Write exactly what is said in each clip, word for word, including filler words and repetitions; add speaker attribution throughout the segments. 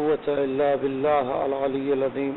Speaker 1: قوة إلا بالله العلي العظيم.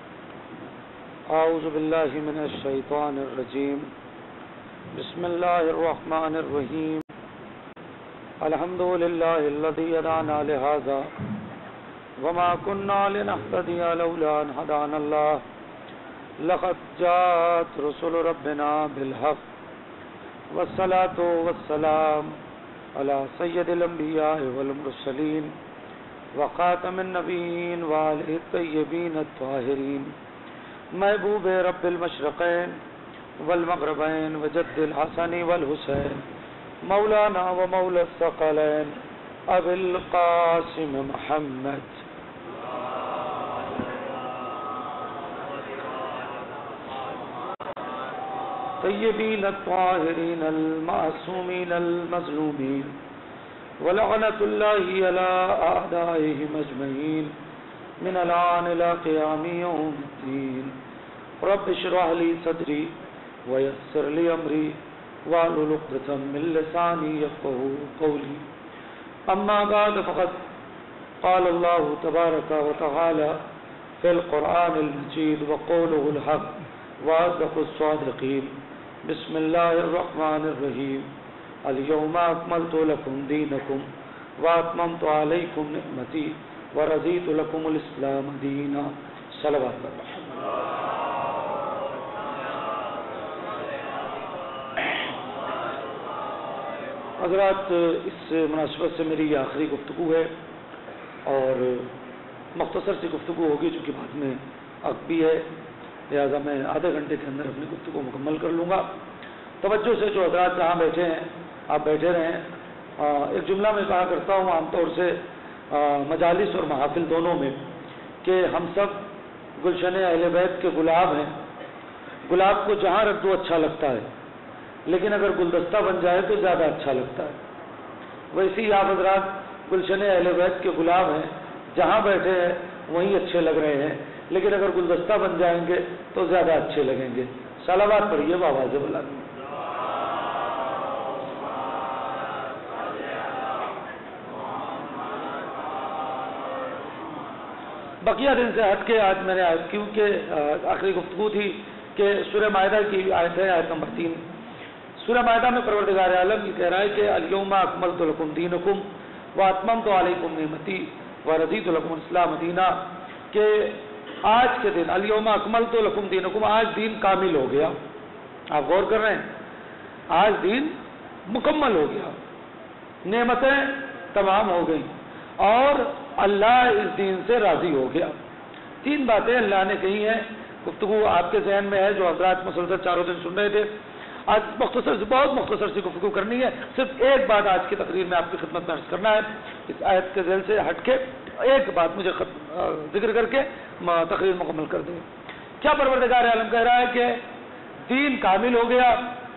Speaker 1: أعوذ بالله من الشيطان الرجيم. بسم الله الرحمن الرحيم. الحمد لله الذي هدانا لهذا وما كنا لنهتدي لولا أن هدانا الله لقد جاءت رسل ربنا بالحق والصلاة والسلام على سيد الأنبياء والمرسلين وخاتم النبيين وآله الطيبين الطاهرين محبوب رب المشرقين والمغربين وجد الحسن والحسين مولانا ومولى الثقلين أبي القاسم محمد طيبين الطاهرين المعصومين المظلومين ولعنة الله على أعدائهم أجمعين من الآن إلى قيام يوم الدين. رب اشرح لي صدري ويسر لي أمري واحلل عقدة من لساني يفقهوا قولي. أما بعد فقد قال الله تبارك وتعالى في القرآن المجيد وقوله الحق وأصدق الصادقين. بسم الله الرحمن الرحيم. اليوم أكملت لكم دينكم وأتممت عليكم نعمتي ورضيت لكم الإسلام دينا. صلوات اللہ. حضرات، اس مناسبت سے میری یہ آخری گفتگو ہے اور مختصر سی گفتگو ہوگی چونکہ بعد میں وقت بھی ہے، لہٰذا میں آدھے گھنٹے کے اندر اپنی گفتگو مکمل کر لوں گا. توجہ سے جو حضرات جہاں بیٹھے ہیں آپ بیٹھے رہیں. ایک جملہ میں کہا کرتا ہوں عام طور سے مجالس اور محافل دونوں میں کہ ہم سب گلشن اہل بیت کے گلاب ہیں. گلاب کو جہاں رکھ دو اچھا لگتا ہے، لیکن اگر گلدستہ بن جائے تو زیادہ اچھا لگتا ہے. ویسے ہی آپ حضرات گلشن اہل بیت کے گلاب ہیں، جہاں بیٹھے ہیں وہیں اچھے لگ رہے ہیں، لیکن اگر گلدستہ بن جائیں گے تو زیادہ اچھے لگیں گے. صلوات پڑھیے بآواز بلند. بقیہ دن سے ہٹ کے آج میں نے کیونکہ آخری گفتگو تھی کہ سورہ مائدہ کی آیت ہے، آیت نمبر تین. سورہ مائدہ میں پروردگار عالم یہ کہہ رہا ہے کہ الیوم اکملت لکم دینکم واتممت علیکم نعمتی ورضیت لکم الاسلام دینا، کہ آج کے دن الیوم اکملت لکم دینکم، آج دین کامل ہو گیا. آپ غور کر رہے ہیں، آج دین مکمل ہو گیا، نعمتیں تمام ہو گئیں اور اللہ اس دین سے راضی ہو گیا. تین باتیں اللہ نے کہی ہیں. گفتگو آپ کے ذہن میں ہے جو حضرات مسلسل چاروں دن سن رہے تھے. آج مختصر سے بہت مختصر سی گفتگو کرنی ہے. صرف ایک بات آج کی تقریر میں آپ کی خدمت میں عرض کرنا ہے. اس آیت کے ذیل سے ہٹ کے ایک بات مجھے ذکر کر کے تقریر مکمل کر دیں. کیا پروردگار عالم کہہ رہا ہے کہ دین کامل ہو گیا،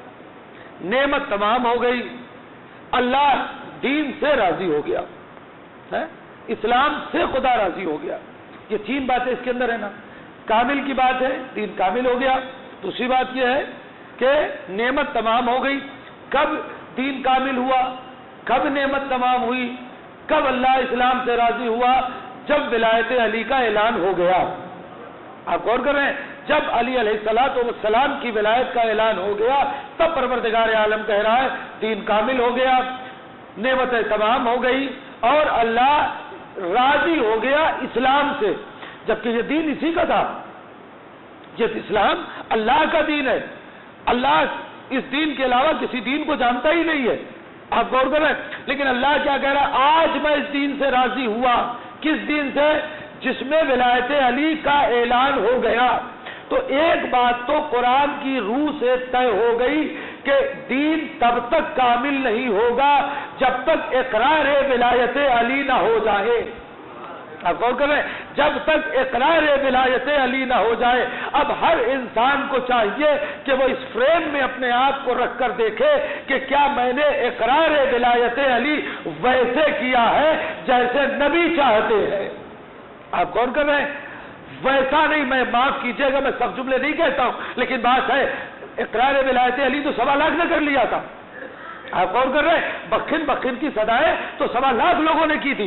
Speaker 1: نعمت تمام ہو گئی، اللہ دین سے راضی ہو گیا ہے، اسلام سے خدا راضی ہو گیا. یہ تین باتیں اس کے اندر ہے نا. کامل کی بات ہے، دین کامل ہو گیا. دوسری بات یہ ہے کہ نعمت تمام ہو گئی. کب دین کامل ہوا، کب نعمت تمام ہوئی، کب اللہ اسلام سے راضی ہوا؟ جب ولایت علی کا اعلان ہو گیا. آپ غور کر رہے ہیں، جب علی علیہ الصلوۃ والسلام کی ولایت کا اعلان ہو گیا تب پروردگار عالم کہہ رہا ہے دین کامل ہو گیا، نعمتیں تمام ہو گئی اور اللہ راضی ہو گیا اسلام سے. جبکہ یہ دین اسی کا تھا، یہ اسلام اللہ کا دین ہے. اللہ اس دین کے علاوہ کسی دین کو جانتا ہی نہیں ہے. آپ غور کر رہے ہیں، لیکن اللہ کیا کہہ رہا ہے؟ آج میں اس دین سے راضی ہوا. کس دین سے؟ جس میں ولایت علی کا اعلان ہو گیا. تو ایک بات تو قرآن کی روح سے طے ہو گئی کہ دین تب تک کامل نہیں ہوگا جب تک اقرار ولایت علی نہ ہو جائے. آپ غور کر رہے ہیں، جب تک اقرار ولایت علی نہ ہو جائے. اب ہر انسان کو چاہیے کہ وہ اس فریم میں اپنے آپ کو رکھ کر دیکھے کہ کیا میں نے اقرار ولایت علی ویسے کیا ہے جیسے نبی چاہتے ہیں. آپ غور کر رہے ہیں، ویسا نہیں. میں معاف کیجیے گا، میں سب جملے نہیں کہتا ہوں، لیکن بات ہے اقرار ولایت علی تو سوا لاکھ نے کر لیا تھا. آپ غور کر رہے ہیں، بخن بخن کی صدائیں تو سوا لاکھ لوگوں نے کی تھی.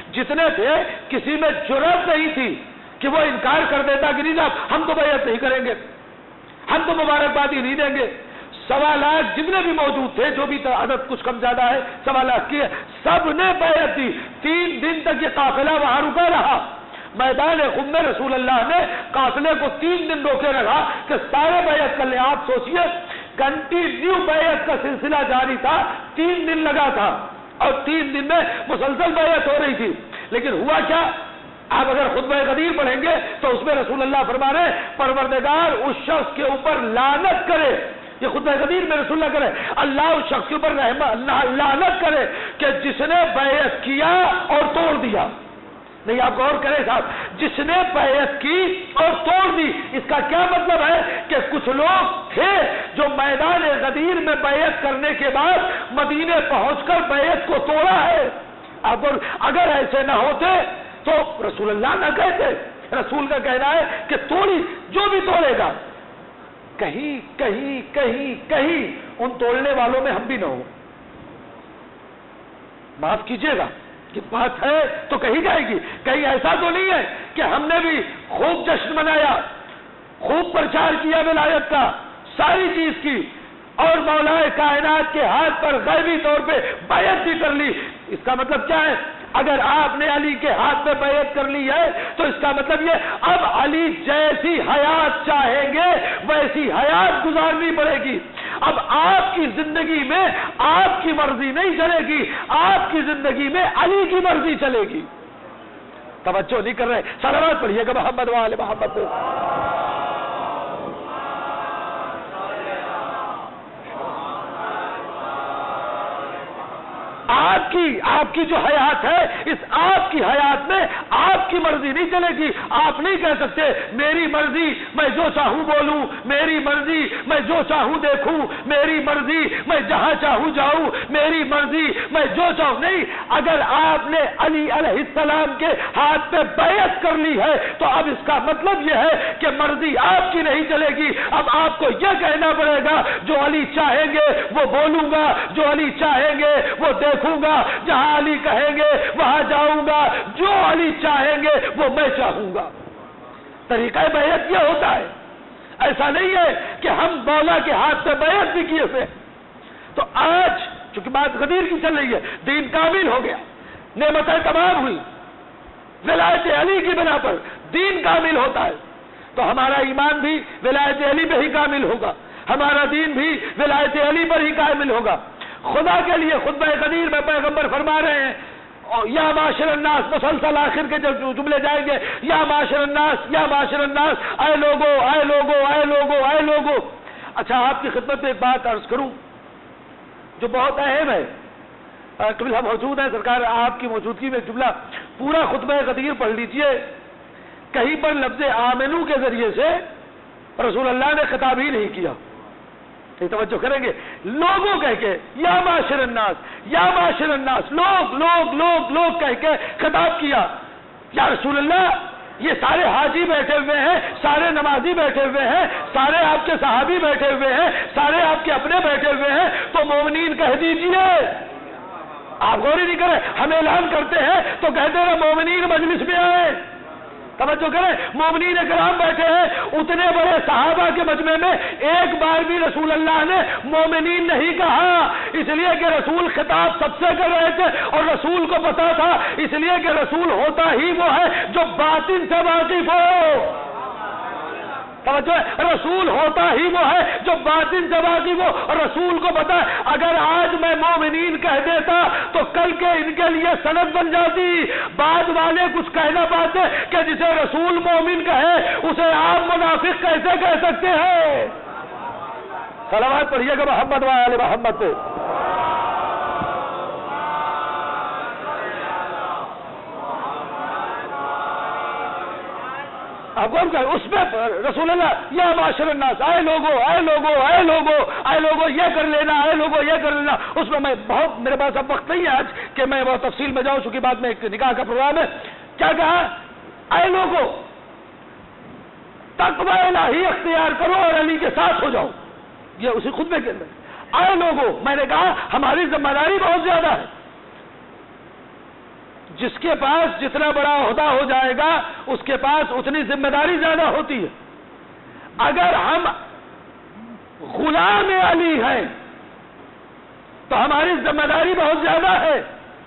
Speaker 1: جتنے تھے کسی میں جرأت نہیں تھی کہ وہ انکار کر دیتا کہ نہیں صاحب ہم تو بیعت نہیں کریں گے، ہم تو مبارکبادی نہیں دیں گے۔ سوا لاکھ جتنے بھی موجود تھے، جو بھی عدد کچھ کم زیادہ ہے سوا لاکھ کی ہے، سب نے بیعت دی۔ تین دن تک یہ قافلہ وہاں رکا رہا میدان خم میں، رسول اللہ نے قافلے کو تین دن روکے رکھا کہ سارے بیعت کر لیں۔ آپ سوچئے کنٹینیو بیعت کا سلسلہ جاری تھا، تین دن لگا تھا اور تین دن میں مسلسل بیعت ہو رہی تھی، لیکن ہوا کیا؟ آپ اگر خطبہ غدیر پڑھیں گے تو اس میں رسول اللہ فرما رہے ہیں پروردگار اس شخص کے اوپر لعنت کرے، یہ خطبہ غدیر میں رسول اللہ کرے، اللہ اس شخص کے اوپر لعنت کرے کہ جس نے بیعت کیا اور توڑ دیا۔ نہیں، آپ غور کریں صاحب، جس نے بیعت کی اور توڑ دی، اس کا کیا مطلب ہے کہ کچھ لوگ تھے جو میدان غدیر میں بیعت کرنے کے بعد مدینے پہنچ کر بیعت کو توڑا ہے۔ اب اگر ایسے نہ ہوتے تو رسول اللہ نہ کہتے، رسول کا کہنا ہے کہ توڑی، جو بھی توڑے گا، کہیں کہیں کہیں کہیں ان توڑنے والوں میں ہم بھی نہ ہوں۔ معاف کیجیے گا کہ بات ہے تو کہی جائے گی، کہیں ایسا تو نہیں ہے کہ ہم نے بھی خوب جشن منایا، خوب پرچار کیا ولایت کا، ساری چیز کی، اور مولا کائنات کے ہاتھ پر غیبی طور پہ بیعت بھی کر لی۔ اس کا مطلب کیا ہے؟ اگر آپ نے علی کے ہاتھ میں بیعت کر لی ہے تو اس کا مطلب یہ اب علی جیسی حیات چاہیں گے ویسی حیات گزارنی پڑے گی۔ اب آپ کی زندگی میں آپ کی مرضی نہیں چلے گی، آپ کی زندگی میں علی کی مرضی چلے گی۔ توجہ نہیں کر رہے، صلوات پڑھیے گا محمد وآل محمد۔ آپ کی آپ کی جو حیات ہے، اس آپ کی حیات میں آپ کی مرضی نہیں چلے گی۔ آپ نہیں کہہ سکتے میری مرضی میں جو چاہوں بولوں، میری مرضی میں جو چاہوں دیکھوں، میری مرضی میں جہاں چاہوں جاؤں، میری مرضی میں جو چاہوں نہیں۔ اگر آپ نے علی علیہ السلام کے ہاتھ پہ بیعت کر لی ہے تو اب اس کا مطلب یہ ہے کہ مرضی آپ کی نہیں چلے گی، اب آپ کو یہ کہنا پڑے گا جو علی چاہیں گے وہ بولوں گا، جو علی چاہیں گے وہ دیکھوں گا، جہاں علی کہیں گے وہاں جاؤں گا، جو علی چاہیں گے وہ میں چاہوں گا۔ طریقہ بیعت یہ ہوتا ہے، ایسا نہیں ہے کہ ہم مولا کے ہاتھ سے بیعت بھی کیے تھے۔ تو آج چونکہ بات غدیر کی چل رہی ہے، دین کامل ہو گیا، نعمتیں تمام ہوئی، ولایت علی کی بنا پر دین کامل ہوتا ہے، تو ہمارا ایمان بھی ولایت علی پہ ہی کامل ہوگا، ہمارا دین بھی ولایت علی پر ہی کامل ہوگا۔ خدا کے لیے خطبہ غدیر میں پیغمبر فرما رہے ہیں یا معاشر الناس، مسلسل آخر کے جو جملے جائیں گے، یا معاشر الناس یا معاشر الناس، اے لوگو اے لوگو اے لوگو اے لوگو۔ اچھا، آپ کی خدمت میں ایک بات عرض کروں جو بہت اہم ہے، قبل ہم موجود ہیں سرکار، آپ کی موجودگی میں ایک جملہ پورا خطبہ غدیر پڑھ لیجئے، کہیں پر لفظ آمنو کے ذریعے سے رسول اللہ نے خطاب ہی نہیں کیا، توجہ کریں گے، لوگوں کہہ کے یا معاشر الناس یا معاشر الناس، لوگ لوگ لوگ لوگ کہہ کے خطاب کیا۔ یا رسول اللہ، یہ سارے حاجی بیٹھے ہوئے ہیں، سارے نمازی بیٹھے ہوئے ہیں، سارے آپ کے صحابی بیٹھے ہوئے ہیں، سارے آپ کے اپنے بیٹھے ہوئے ہیں، تو مومنین کہہ دیجئے۔ آپ غور ہی نہیں کریں، ہم اعلان کرتے ہیں تو کہتے ہیں مومنین مجلس میں آئے۔ توجہ کریں، مومنین کرام بیٹھے ہیں، اتنے بڑے صحابہ کے مجمع میں ایک بار بھی رسول اللہ نے مومنین نہیں کہا، اس لیے کہ رسول خطاب سب سے کر رہے تھے اور رسول کو پتا تھا، اس لیے کہ رسول ہوتا ہی وہ ہے جو باطن سے واقف ہو۔ توجہ، رسول ہوتا ہی وہ ہے جو باطن سے واقف ہو، اور رسول کو پتا ہے اگر آج میں مومنین کہہ دیتا تو کل کے ان کے لیے سند بن جاتی۔ بعد والے کچھ کہنا پاتے کہ جسے رسول مومن کہے اسے آپ منافق کیسے کہہ سکتے ہیں؟ صلوات پڑھیے گا محمد وآل محمد پہ۔ آپ کون کہ اس میں رسول اللہ یا معاشر الناس، اے لوگو اے لوگو اے لوگو اے لوگو یہ کر لینا، اے لوگو یہ کر لینا، اس میں میں بہت، میرے پاس اب وقت نہیں ہے آج کہ میں بہت تفصیل میں جاؤں، چونکہ بعد میں ایک نکاح کا پروگرام ہے۔ کیا کہا؟ اے لوگو تقوی الہی اختیار کرو اور علی کے ساتھ ہو جاؤ، یہ اسی خطبے کے اندر۔ اے لوگو، میں نے کہا ہماری ذمہ داری بہت زیادہ ہے، جس کے پاس جتنا بڑا عہدہ ہو جائے گا اس کے پاس اتنی ذمہ داری زیادہ ہوتی ہے. اگر ہم غلام علی ہیں تو ہماری ذمہ داری بہت زیادہ ہے.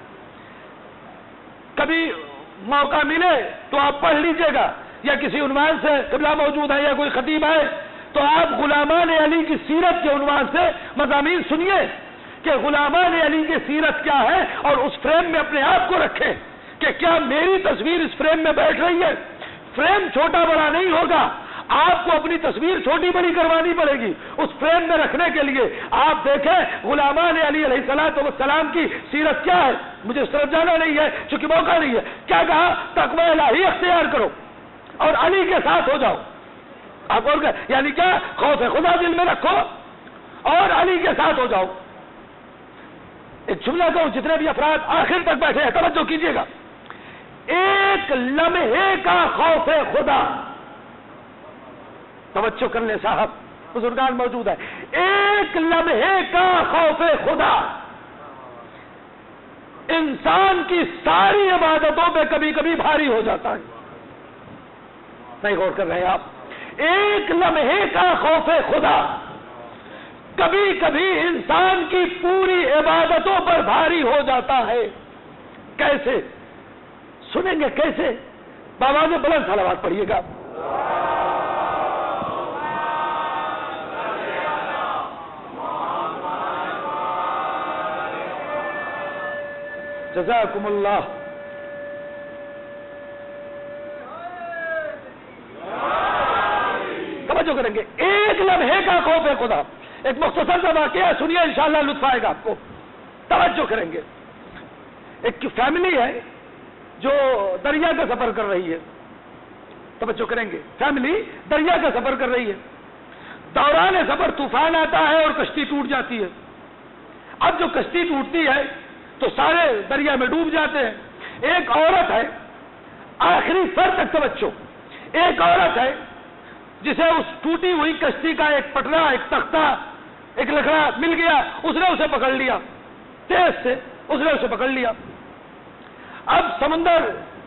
Speaker 1: کبھی موقع ملے تو آپ پڑھ لیجئے گا، یا کسی عنوان سے قبلہ موجود ہے یا کوئی خطیب ہے تو آپ غلامان علی کی سیرت کے عنوان سے مضامین سنیے کہ غلامان علی کی سیرت کیا ہے، اور اس فریم میں اپنے آپ کو رکھیں کہ کیا میری تصویر اس فریم میں بیٹھ رہی ہے. فریم چھوٹا بڑا نہیں ہوگا، آپ کو اپنی تصویر چھوٹی بڑی کروانی پڑے گی اس فریم میں رکھنے کے لیے. آپ دیکھیں غلامان علی علیہ الصلوۃ والسلام کی سیرت کیا ہے. مجھے اس طرف جانا نہیں ہے چونکہ موقع نہیں ہے. کیا کہا؟ تقوی الہی اختیار کرو اور علی کے ساتھ ہو جاؤ. آپ اور یعنی کیا؟ خوف خدا دل میں رکھو اور علی کے ساتھ ہو جاؤ. ایک جملہ کہوں، جتنے بھی افراد آخر تک بیٹھے ہیں توجہ کیجیے گا. ایک لمحے کا خوف خدا، توجہ کر لیں صاحب، بزرگان موجود ہے. ایک لمحے کا خوف خدا انسان کی ساری عبادتوں پہ کبھی کبھی بھاری ہو جاتا ہے. نہیں غور کر رہے آپ؟ ایک لمحے کا خوف خدا کبھی کبھی انسان کی پوری عبادتوں پر بھاری ہو جاتا ہے. کیسے؟ سنیں گے کیسے؟ بابا نے بلند صلوات پڑھیے گا. جزاکم اللہ. توجہ کریں گے. ایک لمحے کا خوف خدا. ایک مختصر سا واقعہ سنیے، انشاءاللہ لطف آئے گا آپ کو. توجہ کریں گے. ایک فیملی ہے جو دریا کا سفر کر رہی ہے. توجہ کریں گے. فیملی دریا کا سفر کر رہی ہے. دوران سفر طوفان آتا ہے اور کشتی ٹوٹ جاتی ہے. اب جو کشتی ٹوٹتی ہے تو سارے دریا میں ڈوب جاتے ہیں. ایک عورت ہے آخری سر تک توجہ. ایک عورت ہے جسے اس ٹوٹی ہوئی کشتی کا ایک پٹرا، ایک تختہ، ایک لکڑا مل گیا. اس نے اسے پکڑ لیا تیز سے، اس نے اسے پکڑ لیا. اب سمندر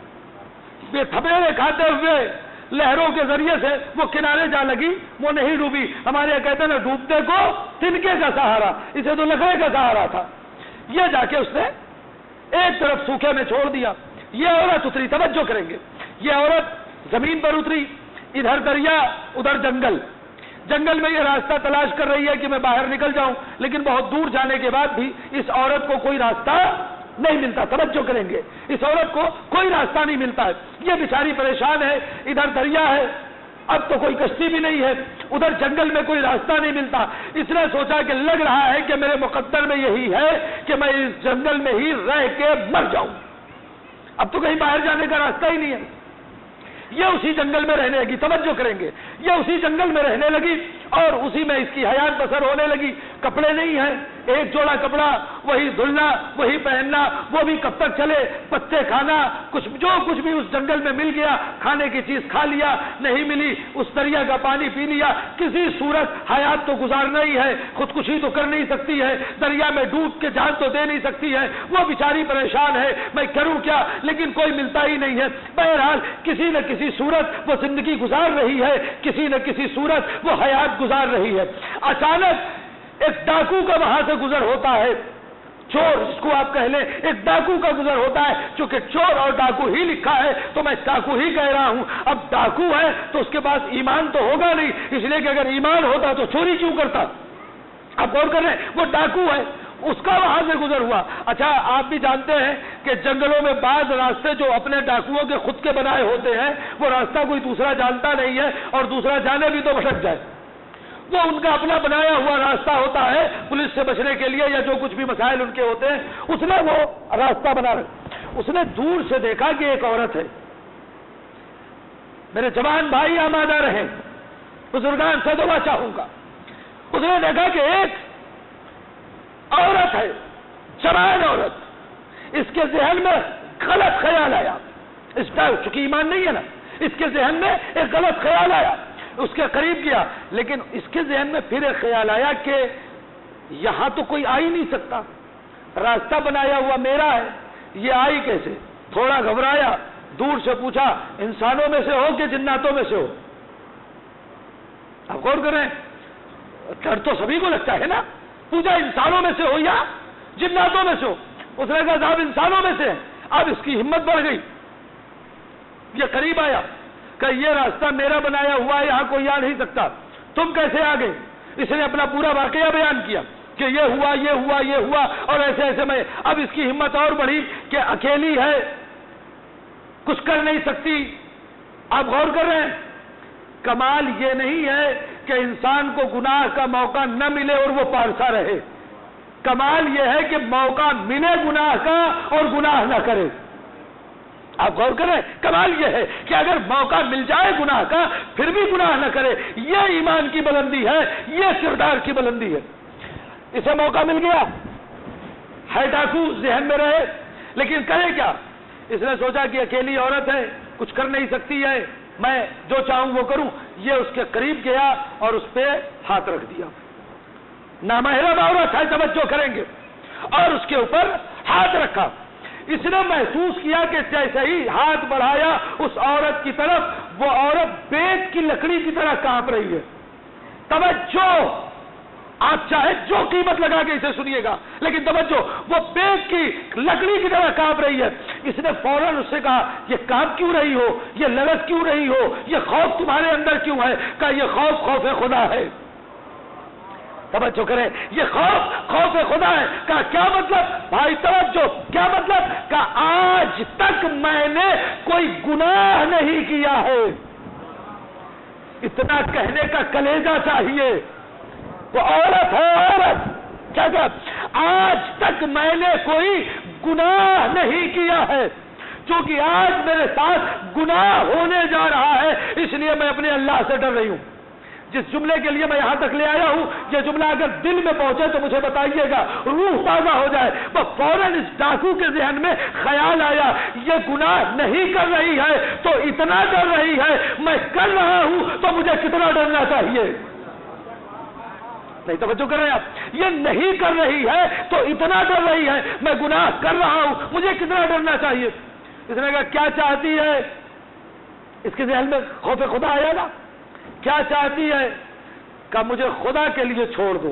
Speaker 1: میں تھپیڑے کھاتے ہوئے لہروں کے ذریعے سے وہ کنارے جا لگی. وہ نہیں ڈوبی. ہمارے یہاں کہتے ہیں نا ڈوبتے کو تنکے کا سہارا، اسے تو لکڑے کا سہارا تھا. یہ جا کے اس نے ایک طرف سوکھے میں چھوڑ دیا. یہ عورت اتری. توجہ کریں گے. یہ عورت زمین پر اتری. ادھر دریا ادھر جنگل. جنگل میں یہ راستہ تلاش کر رہی ہے کہ میں باہر نکل جاؤں، لیکن بہت دور جانے کے بعد بھی اس عورت کو کوئی راستہ نہیں ملتا. توجہ کریں گے. اس عورت کو کوئی راستہ نہیں ملتا ہے. یہ بیچاری پریشان ہے. ادھر دریا ہے، اب تو کوئی کشتی بھی نہیں ہے، ادھر جنگل میں کوئی راستہ نہیں ملتا. اس نے سوچا کہ لگ رہا ہے کہ میرے مقدر میں یہی ہے کہ میں اس جنگل میں ہی رہ کے مر جاؤں. اب تو کہیں باہر جانے کا راستہ ہی نہیں ہے. یہ اسی جنگل میں رہنے لگی. توجہ کریں گے. یہ اسی جنگل میں رہنے لگی اور اسی میں اس کی حیات بسر ہونے لگی. کپڑے نہیں ہیں، ایک جوڑا کپڑا وہی دھلنا وہی پہننا، وہ بھی کب تک چلے. پتے کھانا، کچھ جو کچھ بھی اس جنگل میں مل گیا کھانے کی چیز کھا لیا، نہیں ملی اس دریا کا پانی پی لیا. کسی صورت حیات تو گزارنا ہی ہے، خودکشی تو کر نہیں سکتی ہے، دریا میں ڈوب کے جان تو دے نہیں سکتی ہے. وہ بیچاری پریشان ہے، میں کروں کیا، لیکن کوئی ملتا ہی نہیں ہے. بہرحال کسی نہ کسی صورت وہ زندگی گزار رہی ہے، کسی نہ کسی صورت وہ حیات گزار رہی ہے. اچانک ایک ڈاکو کا وہاں سے گزر ہوتا ہے. چور جس کو آپ کہہ لیں، ایک ڈاکو کا گزر ہوتا ہے. چونکہ چور اور ڈاکو ہی لکھا ہے تو میں ڈاکو ہی کہہ رہا ہوں. اب ڈاکو ہے تو اس کے پاس ایمان تو ہوگا نہیں، اس لیے کہ اگر ایمان ہوتا تو چوری کیوں کرتا. آپ غور کر رہے ہیں، وہ ڈاکو ہے، اس کا وہاں سے گزر ہوا. اچھا آپ بھی جانتے ہیں کہ جنگلوں میں بعض راستے جو اپنے ڈاکوؤں کے خود کے بنائے ہوتے ہیں وہ راستہ کوئی دوسرا جانتا نہیں ہے، اور دوسرا جانے بھی تو بھٹک جائے. وہ ان کا اپنا بنایا ہوا راستہ ہوتا ہے پولیس سے بچنے کے لیے یا جو کچھ بھی مسائل ان کے ہوتے ہیں. اس نے وہ راستہ بنا رکھا. اس نے دور سے دیکھا کہ ایک عورت ہے. میرے جوان بھائی آمادہ رہیں، بزرگان سے دعا چاہوں گا. اس نے دیکھا کہ ایک عورت ہے، جوان عورت. اس کے ذہن میں غلط خیال آیا. اس کا چونکہ ایمان نہیں ہے نا، اس کے ذہن میں ایک غلط خیال آیا. اس کے قریب گیا، لیکن اس کے ذہن میں پھر ایک خیال آیا کہ یہاں تو کوئی آ ہی نہیں سکتا، راستہ بنایا ہوا میرا ہے، یہ آئی کیسے. تھوڑا گھبرایا، دور سے پوچھا انسانوں میں سے ہو کہ جناتوں میں سے ہو؟ آپ غور کریں، ڈر تو سبھی کو لگتا ہے نا. پوچھا انسانوں میں سے ہو یا جناتوں میں سے ہو؟ اس نے کہا صاحب انسانوں میں سے ہے. اب اس کی ہمت بڑھ گئی، یہ قریب آیا کہ یہ راستہ میرا بنایا ہوا ہے، یہاں کوئی آ نہیں سکتا، تم کیسے آ گئے؟ اس نے اپنا پورا واقعہ بیان کیا کہ یہ ہوا یہ ہوا یہ ہوا اور ایسے ایسے میں. اب اس کی ہمت اور بڑھی کہ اکیلی ہے، کچھ کر نہیں سکتی. آپ غور کر رہے ہیں، کمال یہ نہیں ہے کہ انسان کو گناہ کا موقع نہ ملے اور وہ پارسا رہے. کمال یہ ہے کہ موقع ملے گناہ کا اور گناہ نہ کرے. آپ غور کریں، کمال یہ ہے کہ اگر موقع مل جائے گناہ کا پھر بھی گناہ نہ کرے. یہ ایمان کی بلندی ہے، یہ کردار کی بلندی ہے. اسے موقع مل گیا، ہے ڈاکو، ذہن میں رہے، لیکن کرے کیا؟ اس نے سوچا کہ اکیلی عورت ہے، کچھ کر نہیں سکتی ہے، میں جو چاہوں وہ کروں. یہ اس کے قریب گیا اور اس پہ ہاتھ رکھ دیا. نامحرم عورت ہے، توجہ کریں گے، اور اس کے اوپر ہاتھ رکھا. اس نے محسوس کیا کہ جیسے ہی ہاتھ بڑھایا اس عورت کی طرف، وہ عورت بیت کی لکڑی کی طرح کانپ رہی ہے. توجہ، آپ چاہے جو قیمت لگا کے اسے سنیے گا، لیکن توجہ، وہ بیت کی لکڑی کی طرح کانپ رہی ہے. اس نے فوراً اس سے کہا یہ کانپ کیوں رہی ہو، یہ لرز کیوں رہی ہو، یہ خوف تمہارے اندر کیوں ہے؟ کہا یہ خوف خوف خدا ہے. توجہ کریں، یہ خوف خوف خدا ہے. کہا کیا مطلب؟ بھائی توجہ، کیا مطلب؟ کہا آج تک میں نے کوئی گناہ نہیں کیا ہے. اتنا کہنے کا کلیجہ چاہیے. وہ عورت ہے، عورت کیا کہ آج تک میں نے کوئی گناہ نہیں کیا ہے، چونکہ آج میرے ساتھ گناہ ہونے جا رہا ہے، اس لیے میں اپنے اللہ سے ڈر رہی ہوں. جس جملے کے لیے میں یہاں تک لے آیا ہوں، یہ جملہ اگر دل میں پہنچے تو مجھے بتائیے گا، روح تازہ ہو جائے. وہ فوراً اس ڈاکو کے ذہن میں خیال آیا، یہ گناہ نہیں کر رہی ہے تو اتنا ڈر رہی ہے، میں کر رہا ہوں تو مجھے کتنا ڈرنا چاہیے. نہیں توجہ کر رہے ہیں آپ؟ یہ نہیں کر رہی ہے تو اتنا ڈر رہی ہے، میں گناہ کر رہا ہوں، مجھے کتنا ڈرنا چاہیے. اس نے کہا کیا چاہتی ہے؟ اس کے ذہن میں خوف خدا آیا نا، کیا چاہتی ہے؟ کہ مجھے خدا کے لیے چھوڑ دو.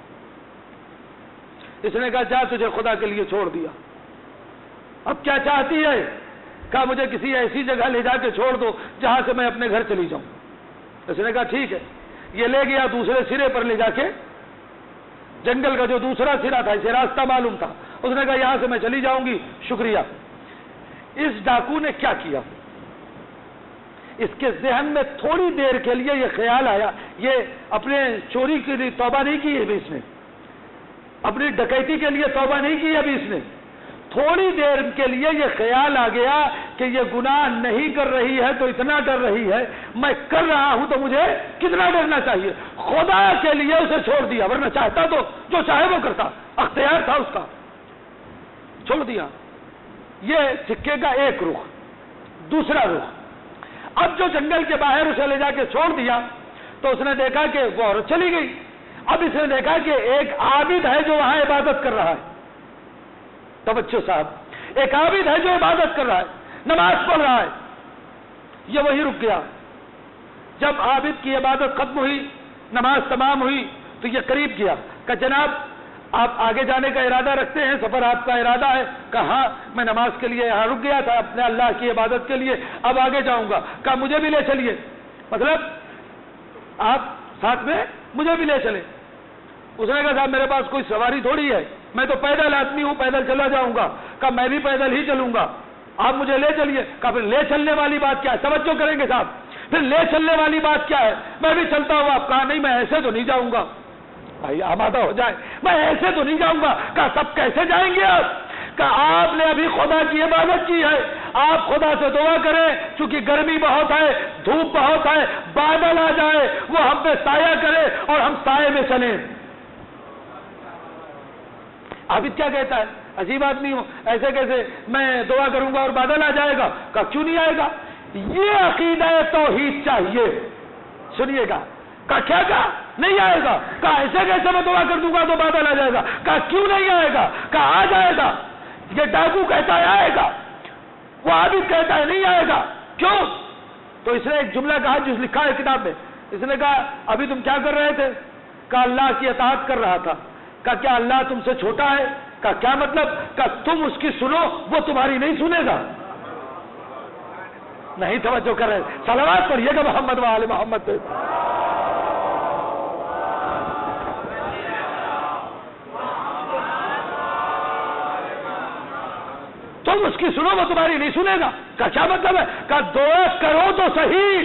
Speaker 1: اس نے کہا جا تجھے خدا کے لیے چھوڑ دیا. اب کیا چاہتی ہے؟ کہ مجھے کسی ایسی جگہ لے جا کے چھوڑ دو جہاں سے میں اپنے گھر چلی جاؤں. اس نے کہا ٹھیک ہے. یہ لے گیا دوسرے سرے پر لے جا کے، جنگل کا جو دوسرا سرا تھا، اسے راستہ معلوم تھا. اس نے کہا یہاں سے میں چلی جاؤں گی، شکریہ. اس ڈاکو نے کیا کیا؟ اس کے ذہن میں تھوڑی دیر کے لیے یہ خیال آیا، یہ اپنے چوری کے لیے توبہ نہیں کی ابھی اس نے، اپنی ڈکیتی کے لیے توبہ نہیں کی ابھی اس نے. تھوڑی دیر کے لیے یہ خیال آ گیا کہ یہ گناہ نہیں کر رہی ہے تو اتنا ڈر رہی ہے، میں کر رہا ہوں تو مجھے کتنا ڈرنا چاہیے. خدا کے لیے اسے چھوڑ دیا، ورنہ چاہتا تو جو چاہے وہ کرتا، اختیار تھا اس کا، چھوڑ دیا. یہ سکے کا ایک رخ. دوسرا رخ، اب جو جنگل کے باہر اسے لے جا کے چھوڑ دیا تو اس نے دیکھا کہ وہ عورت چلی گئی. اب اس نے دیکھا کہ ایک عابد ہے جو وہاں عبادت کر رہا ہے. توجہ صاحب، ایک عابد ہے جو عبادت کر رہا ہے، نماز پڑھ رہا ہے. یہ وہی رک گیا. جب عابد کی عبادت ختم ہوئی، نماز تمام ہوئی تو یہ قریب گیا کہ جناب آپ آگے جانے کا ارادہ رکھتے ہیں، سفر آپ کا ارادہ ہے؟ کہا ہاں، میں نماز کے لیے یہاں رک گیا تھا اپنے اللہ کی عبادت کے لیے، اب آگے جاؤں گا. کہا مجھے بھی لے چلیے. مطلب آپ ساتھ میں مجھے بھی لے چلیں. اس نے کہا صاحب میرے پاس کوئی سواری تھوڑی ہے، میں تو پیدل آدمی ہوں، پیدل چلا جاؤں گا. کہا میں بھی پیدل ہی چلوں گا، آپ مجھے لے چلیے. کہا پھر لے چلنے والی بات کیا ہے؟ توجہ کریں گے صاحب، پھر لے چلنے والی بات کیا ہے؟ میں بھی چلتا ہوں. آپ کہا نہیں میں ایسے تو نہیں جاؤں گا. بھائی آمادہ ہو جائے، میں ایسے تو نہیں جاؤں گا. کہا سب کیسے جائیں گے آپ؟ کہا آپ نے ابھی خدا کی عبادت کی ہے، آپ خدا سے دعا کریں چونکہ گرمی بہت ہے، دھوپ بہت ہے، بادل آ جائے وہ ہم پہ سایہ کرے اور ہم سائے میں چلیں. عابد کیا کہتا ہے؟ عجیب آدمی ہوں، ایسے کیسے میں دعا کروں گا اور بادل آ جائے گا؟ کہا کیوں نہیں آئے گا؟ یہ عقیدہ توحید چاہیے. سنیے گا. کہا کیا کہا؟ نہیں آئے گا. کہا ایسے کیسے میں دعا کر دوں گا تو بادل آ جائے گا؟ کہا کیوں نہیں آئے گا؟ کہا آ جائے گا. یہ ڈاکو کہتا ہے آئے گا. وہ عابد کہتا ہے نہیں آئے گا، کیوں؟ تو اس نے ایک جملہ کہا جو لکھا ہے کتاب میں، اس نے کہا ابھی تم کیا کر رہے تھے؟ کہا اللہ کی اطاعت کر رہا تھا۔ کہا کیا اللہ تم سے چھوٹا ہے؟ کہا کیا مطلب؟ کہا تم اس کی سنو وہ تمہاری نہیں سنے گا۔ نہیں توجہ کر رہے، صلوات پڑھیے گا محمد و آل محمد پہ۔ تم اس کی سنو وہ تمہاری نہیں سنے گا۔ کہا کیا مطلب ہے؟ کہا دعا کرو تو صحیح۔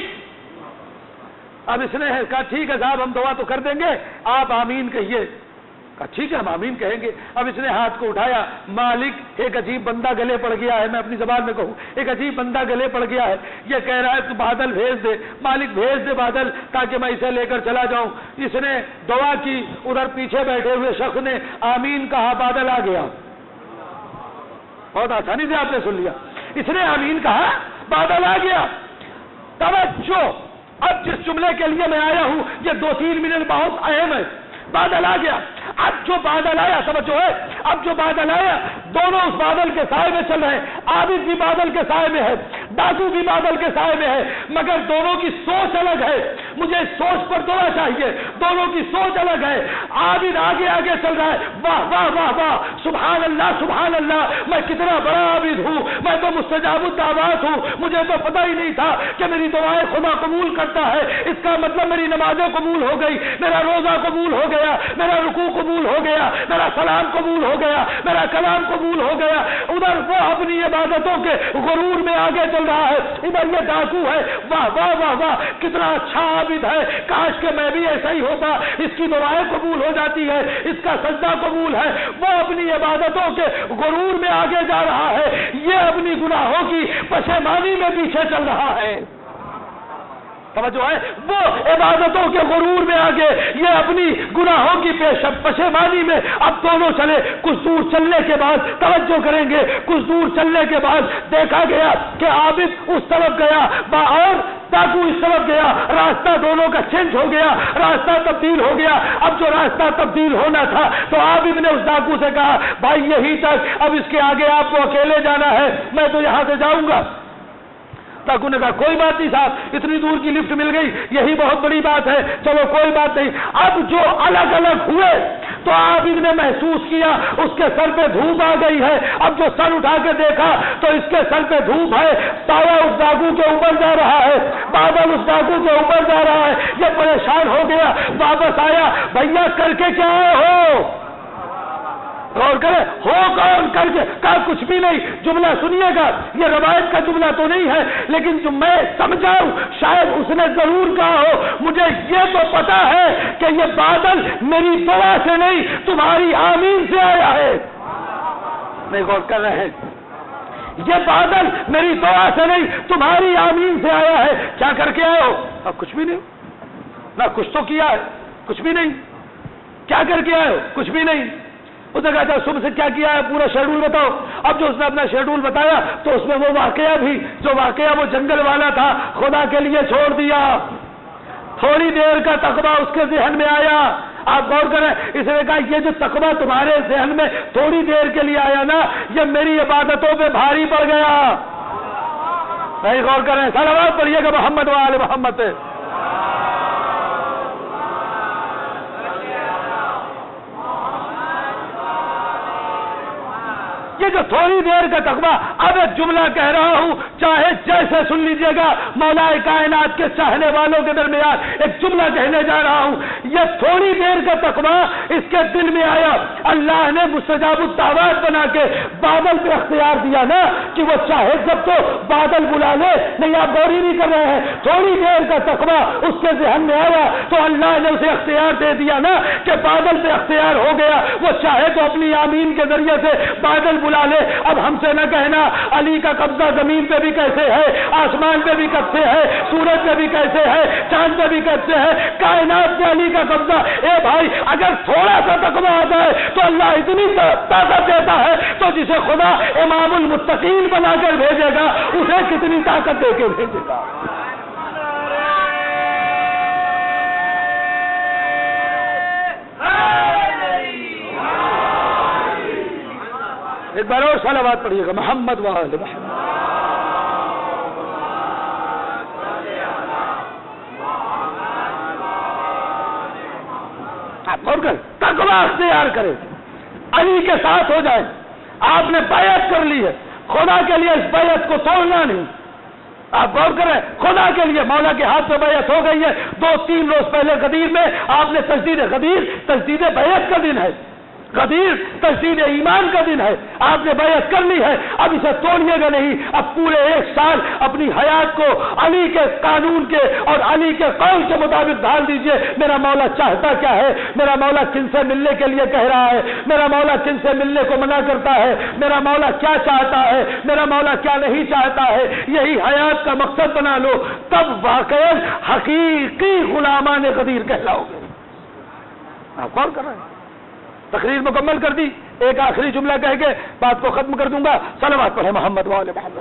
Speaker 1: اب اس نے کہا ٹھیک ہے صاحب ہم دعا تو کر دیں گے، آپ آمین کہیے۔ کہا ٹھیک ہے ہم آمین کہیں گے۔ اب اس نے ہاتھ کو اٹھایا، مالک ایک عجیب بندہ گلے پڑ گیا ہے، میں اپنی زبان میں کہوں ایک عجیب بندہ گلے پڑ گیا ہے، یہ کہہ رہا ہے تو بادل بھیج دے، مالک بھیج دے بادل تاکہ میں اسے لے کر چلا جاؤں۔ اس نے دعا کی، ادھر پیچھے بیٹھے ہوئے شخص نے آمین کہا، بادل آ گیا۔ بہت آسانی سے آپ نے سن لیا، اس نے آمین کہا بادل آ گیا۔ توجہ، اب جس جملے کے لیے میں آیا ہوں یہ دو تین منٹ بہت اہم ہے۔ بادل آ گیا، اب جو بادل آیا سمجھو ہے، اب جو بادل آیا دونوں اس بادل کے سائے میں چل رہے ہیں، عابد بھی بادل کے سائے میں ہے، ڈاکو بھی بادل کے سائے میں ہے، مگر دونوں کی سوچ الگ ہے۔ مجھے سوچ پر دعا چاہیے، دونوں کی سوچ الگ ہے۔ عابد آگے آگے چل رہا ہے، واہ واہ واہ واہ، سبحان اللہ سبحان اللہ، میں کتنا بڑا عابد ہوں، میں تو مستجاب الدعوات ہوں، مجھے تو پتہ ہی نہیں تھا کہ میری دعائیں خدا قبول کرتا ہے، اس کا مطلب میری نمازیں قبول ہو گئی، میرا روزہ قبول ہو گیا، میرا رکوع قبول ہو گیا، میرا سلام قبول ہو گیا، میرا کلام قبول ہو گیا۔ ادھر وہ اپنی عبادتوں کے غرور میں آگے چل رہا ہے، ادھر یہ ڈاکو ہے، واہ واہ واہ واہ کتنا اچھا عابد ہے، کاش کہ میں بھی ایسا ہی ہوتا، اس کی دعائیں قبول ہو جاتی ہے، اس کا سجدہ قبول ہے۔ وہ اپنی عبادتوں کے غرور میں آگے جا رہا ہے، یہ اپنی گناہوں کی پشیمانی میں پیچھے چل رہا ہے۔ توجہ ہے، وہ عبادتوں کے غرور میں آگے، یہ اپنی گناہوں کی پشیمانی میں۔ اب دونوں چلے، کچھ دور چلنے کے بعد توجہ کریں گے، کچھ دور چلنے کے بعد دیکھا گیا کہ عابد اس طرف گیا اور ڈاکو اس طرف گیا، راستہ دونوں کا چینج ہو گیا، راستہ تبدیل ہو گیا۔ اب جو راستہ تبدیل ہونا تھا تو عابد نے اس ڈاکو سے کہا بھائی یہی تک، اب اس کے آگے آپ کو اکیلے جانا ہے، میں تو یہاں سے جاؤں گا۔ ڈاکو نے کہا کوئی بات نہیں صاحب، اتنی دور کی لفٹ مل گئی، یہی بہت بڑی بات ہے، چلو کوئی بات نہیں۔ اب جو الگ الگ ہوئے تو عابد نے محسوس کیا اس کے سر پہ دھوپ آ گئی ہے۔ اب جو سر اٹھا کے دیکھا تو اس کے سر پہ دھوپ ہے، سایہ اس ڈاکو کے اوپر جا رہا ہے، بادل اس ڈاکو کے اوپر جا رہا ہے۔ یہ پریشان ہو گیا، واپس آیا، بھیا کر کے کیا آئے ہو؟ غور کرے، ہو کون کر کے؟ کہا کچھ بھی نہیں۔ جملہ سنیے گا، یہ روایت کا جملہ تو نہیں ہے لیکن جو میں سمجھاؤں شاید اس نے ضرور کہا ہو، مجھے یہ تو پتا ہے کہ یہ بادل میری دعا سے نہیں تمہاری آمین سے آیا ہے۔ نہیں غور کر رہے ہیں، یہ بادل میری دعا سے نہیں تمہاری آمین سے آیا ہے۔ کیا کر کے آئے ہو؟ اب کچھ بھی نہیں، نہ کچھ تو کیا ہے، کچھ بھی نہیں۔ کیا کر کے آئے ہو؟ کچھ بھی نہیں۔ اس نے کہا تھا صبح سے کیا کیا ہے، پورا شیڈول بتاؤ۔ اب جو اس نے اپنا شیڈول بتایا تو اس میں وہ واقعہ بھی، جو واقعہ وہ جنگل والا تھا، خدا کے لیے چھوڑ دیا۔ تھوڑی دیر کا تقویٰ اس کے ذہن میں آیا۔ آپ غور کریں، اس نے کہا یہ جو تقویٰ تمہارے ذہن میں تھوڑی دیر کے لیے آیا نا، یہ میری عبادتوں پہ بھاری پڑ گیا۔ نہیں غور کریں، صلوات پڑھیے گا محمد و آل محمد۔ یہ جو تھوڑی دیر کا تقویٰ، اب ایک جملہ کہہ رہا ہوں، چاہے جیسے سن لیجئے گا، مولا کائنات کے چاہنے والوں کے درمیان ایک جملہ کہنے جا رہا ہوں۔ یہ تھوڑی دیر کا تقویٰ اس کے دل میں آیا، اللہ نے مستجاب الدعوات بنا کے بادل پہ اختیار دیا نا کہ وہ چاہے جب تو بادل بلا لے۔ نہیں آپ غور ہی نہیں کر رہے ہیں، تھوڑی دیر کا تقویٰ اس کے ذہن میں آیا تو اللہ نے اسے اختیار دے دیا نا کہ بادل پہ اختیار ہو گیا، وہ چاہے تو اپنی آمین کے ذریعے سے بادل بلا لے۔ اب ہم سے نہ کہنا علی کا قبضہ زمین پہ بھی کیسے ہے، آسمان پہ بھی کیسے ہے، سورج پہ بھی کیسے ہے، چاند پہ بھی کیسے ہے، کائنات پہ علی کا قبضہ۔ اے بھائی اگر تھوڑا سا تقویٰ آ جائے تو اللہ اتنی طاقت دیتا ہے، تو جسے خدا امام المتقین بنا کر بھیجے گا اسے کتنی طاقت دے کے بھیجے گا۔ ایک بار اور صلوات پڑھیے گا محمد و آل محمد۔ آپ اور کریں تقویٰ اختیار کریں، علی کے ساتھ ہو جائیں. آپ نے بیعت کر لی ہے، خدا کے لیے اس بیعت کو توڑنا نہیں. آپ غور کریں، خدا کے لیے مولا کے ہاتھ میں بیعت ہو گئی ہے. دو تین روز پہلے غدیر میں آپ نے تجدید غدیر تجدید بیعت کا دن ہے، غدیر تجدید ایمان کا دن ہے، آپ نے بیعت کر لی ہے. اب اسے توڑیے گا نہیں. اب پورے ایک سال اپنی حیات کو علی کے قانون کے اور علی کے قول کے مطابق ڈال دیجئے. میرا مولا چاہتا کیا ہے، میرا مولا کن سے ملنے کے لیے کہہ رہا ہے، میرا مولا کن سے ملنے کو منع کرتا ہے، میرا مولا کیا چاہتا ہے، میرا مولا کیا نہیں چاہتا ہے، یہی حیات کا مقصد بنا لو. تب واقعی حقیقی غلامان غدیر کہلاؤ گے. آپ غور کر رہے ہیں. تقریر مکمل کر دی. ایک آخری جملہ کہہ کے بات کو ختم کر دوں گا. صلوات پڑھیں محمد وآل محمد.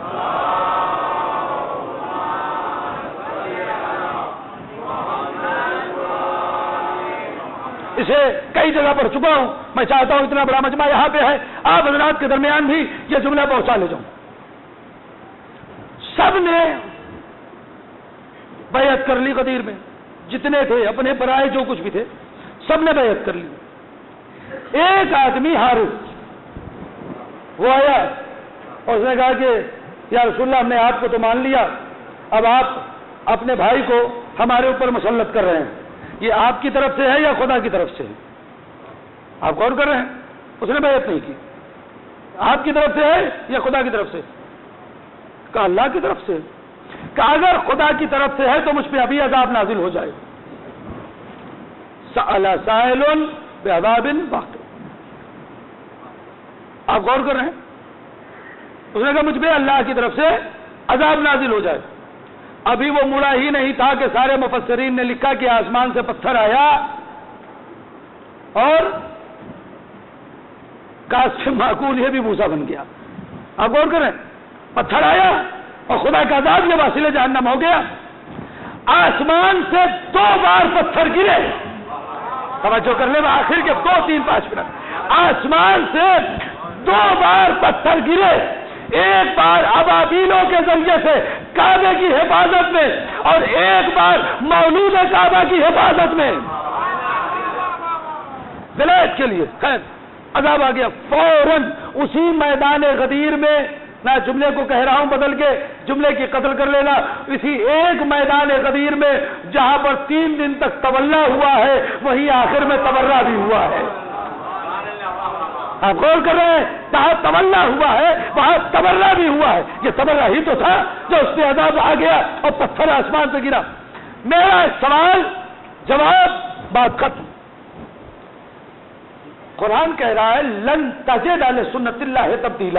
Speaker 1: اسے کئی جگہ پڑھ چکا ہوں. میں چاہتا ہوں اتنا بڑا مجمع یہاں پہ ہے، آپ حضرات کے درمیان بھی یہ جملہ پہنچا لے جاؤں. سب نے بیعت کر لی غدیر میں، جتنے تھے اپنے برائے جو کچھ بھی تھے سب نے بیعت کر لی. ایک آدمی حارث وہ آیا اور اس نے کہا کہ یا رسول اللہ ہم نے آپ کو تو مان لیا، اب آپ اپنے بھائی کو ہمارے اوپر مسلط کر رہے ہیں، یہ آپ کی طرف سے ہے یا خدا کی طرف سے ہے؟ آپ غور کر رہے ہیں. اس نے بیعت نہیں کی. آپ کی طرف سے ہے یا خدا کی طرف سے؟ کہا اللہ کی طرف سے. کہا اگر خدا کی طرف سے ہے تو مجھ پہ ابھی عذاب نازل ہو جائے. سأل سائل بعذاب واقع. آپ غور کر رہے ہیں. اس نے کہا مجھ پہ اللہ کی طرف سے عذاب نازل ہو جائے. ابھی وہ مڑا ہی نہیں تھا کہ سارے مفسرین نے لکھا کہ آسمان سے پتھر آیا اور کاش معقول یہ بھی موسیٰ بن گیا. آپ غور کریں، پتھر آیا اور خدا کا عذاب یہ واصل جہنم ہو گیا. آسمان سے دو بار پتھر گرے. توجہ کر لیں، آخر کے دو تین پانچ منٹ. آسمان سے دو بار پتھر گرے. ایک بار ابابیلوں کے ذریعے سے کعبے کی حفاظت میں اور ایک بار مولود کعبہ کی حفاظت میں ولایت کے لیے. خیر عذاب آ گیا فوراً اسی میدان غدیر میں. میں جملے کو کہہ رہا ہوں بدل کے، جملے کی قتل کر لینا. اسی ایک میدان غدیر میں جہاں پر تین دن تک تولا ہوا ہے وہیں آخر میں تبرہ بھی ہوا ہے. آپ غور کر رہے ہیں، جہاں تولا ہوا ہے وہاں تبرہ بھی ہوا ہے. یہ تبرہ ہی تو تھا جو اس پہ عذاب آ گیا اور پتھر آسمان سے گرا. میرا سوال جواب بات ختم. قرآن کہہ رہا ہے لن تجد لسنت اللہ تبدیلا.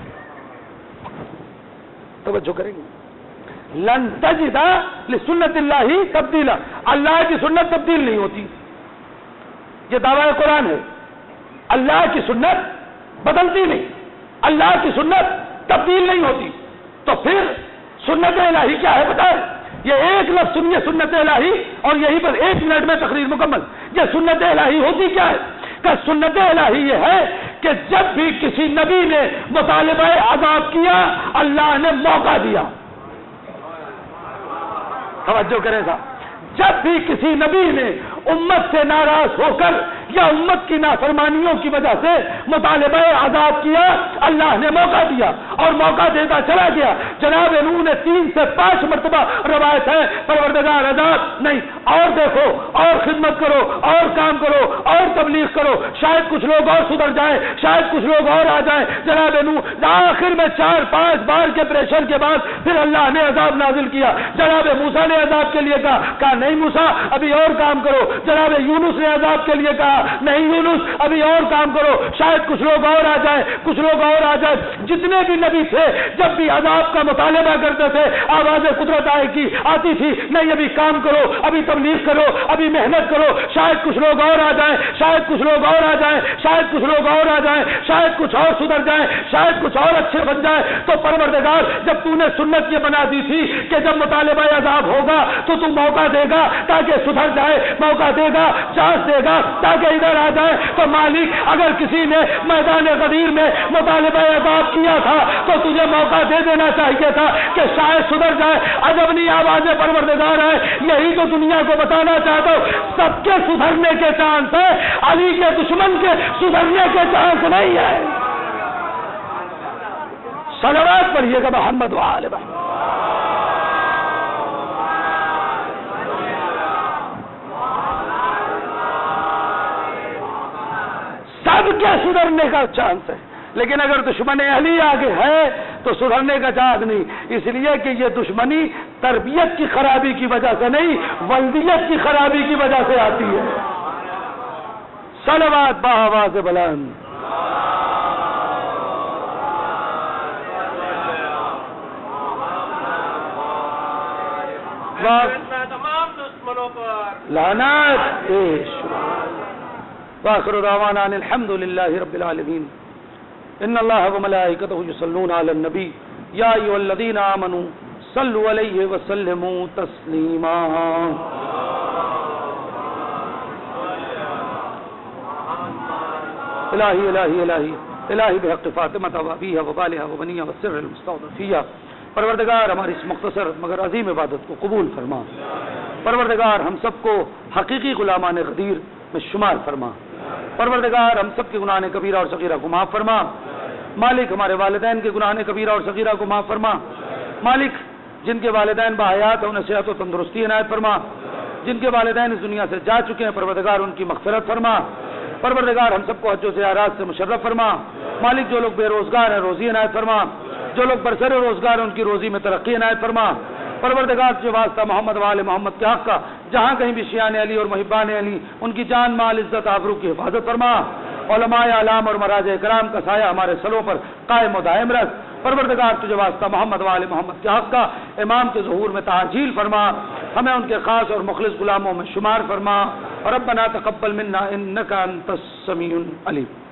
Speaker 1: توجہ کریں گے، لن تجد لسنت اللہ تبدیلا. اللہ کی سنت تبدیل نہیں ہوتی، یہ دعویٰ قرآن ہے. اللہ کی سنت بدلتی نہیں، اللہ کی سنت تبدیل نہیں ہوتی. تو پھر سنت الہی کیا ہے بتائیں؟ یہ ایک لفظ سنیے سنت الہی اور یہیں پر ایک منٹ میں تقریر مکمل. یہ سنت الہی ہوتی کیا ہے؟ کہ سنت الہی یہ ہے کہ جب بھی کسی نبی نے مطالبہ عذاب کیا اللہ نے موقع دیا. توجہ کریں صاحب، جب بھی کسی نبی نے امت سے ناراض ہو کر یا امت کی نافرمانیوں کی وجہ سے مطالبہ عذاب کیا اللہ نے موقع دیا اور موقع دیتا چلا گیا. جناب نوح نے تین سے پانچ مرتبہ روایت ہے پروردگار عذاب نہیں، اور دیکھو اور خدمت کرو اور کام کرو اور تبلیغ کرو، شاید کچھ لوگ اور سدھر جائیں، شاید کچھ لوگ اور آ جائیں. جناب نوح آخر میں چار پانچ بار کے پریشر کے بعد پھر اللہ نے عذاب نازل کیا. جناب موسیٰ نے عذاب کے لیے کہا کہا نہیں موسیٰ ابھی اور کام کرو. جناب یونس نے عذاب کے لیے کہا نہیں یونس ابھی اور کام کرو، شاید کچھ لوگ اور آ جائیں کچھ لوگ اور آ جائیں. جتنے بھی نبی تھے جب بھی عذاب کا مطالبہ کرتے تھے آواز قدرت آئے کی آتی تھی نہیں ابھی کام کرو، ابھی تبلیغ کرو، ابھی محنت کرو، شاید کچھ لوگ اور آ جائیں، شاید کچھ لوگ اور آ جائیں، شاید کچھ لوگ اور آ جائیں، شاید کچھ اور سدھر جائیں، شاید کچھ اور اچھے بن جائیں. تو پروردگار جب تو نے سنت یہ بنا دی تھی کہ جب مطالبہ عذاب ہوگا تو تم موقع دے گا تاکہ سدھر جائے، موقع دے گا چانس دے گا تاکہ ادھر آ جائے. تو مالک اگر کسی نے میدان غدیر میں مطالبہ عذاب کیا تھا تو تجھے موقع دے دینا چاہیے تھا کہ شاید سدھر جائے. عجبنی آواز پروردگار ہے, یہی تو دنیا کو بتانا چاہتا ہوں, سب کے سدھرنے کے چانس ہے, علی کے دشمن کے سدھرنے کے چانس نہیں ہے. صلوات پڑھیے گا محمد وآل محمد. سب کے سدھرنے کا چانس ہے, لیکن اگر دشمن اہلی آگے ہے تو سدھرنے کا چانس نہیں. اس لیے کہ یہ دشمنی تربیت کی خرابی کی وجہ سے نہیں, ولدیت کی خرابی کی وجہ سے آتی ہے. صلوات بآواز بلند.
Speaker 2: تمام دشمنوں پر
Speaker 1: لعنت پیش. وآخر دعوانا ان الحمد للہ رب العالمین. ان اللہ وملائکتہ یصلون علی النبی یا ایھا الذین آمنوا صلوا علیہ وسلموا تسلیما. الہی الہی الہی الہی بحق فاطمہ وابیہا وبالہا وبنیہا والسر المستودع فیہا. پروردگار ہماری اس مختصر مگر عظیم عبادت کو قبول فرما. پروردگار ہم سب کو حقیقی غلامان غدیر میں شمار فرما. پروردگار ہم سب کے گناہ کبیرہ اور صغیرہ کو معاف فرما. مالک ہمارے والدین کے گناہ کبیرہ اور صغیرہ کو معاف فرما. مالک جن کے والدین باحیات ہیں انہیں صحت و تندرستی عنایت فرما. جن کے والدین اس دنیا سے جا چکے ہیں پروردگار ان کی مغفرت فرما. پروردگار ہم سب کو حج و زیارات سے مشرف فرما. مالک جو لوگ بے روزگار ہیں روزی عنایت فرما. جو لوگ برسر روزگار ہیں ان کی روزی میں ترقی عنایت فرما. پروردگار جو واسطہ محمد وآل محمد کے حق کا جہاں کہیں بھی شیعان علی اور محبان علی ان کی جان مال عزت آبرو کی حفاظت فرما. علماء اعلام اور مراجع کرام کا سایہ ہمارے سروں پر قائم و دائم رکھ. پروردگار تجھے واسطہ محمد وآل محمد کے حق کا امام کے ظہور میں تعجیل فرما. ہمیں ان کے خاص اور مخلص غلاموں میں شمار فرما. ربنا تقبل منا انک انت السمیع العلیم.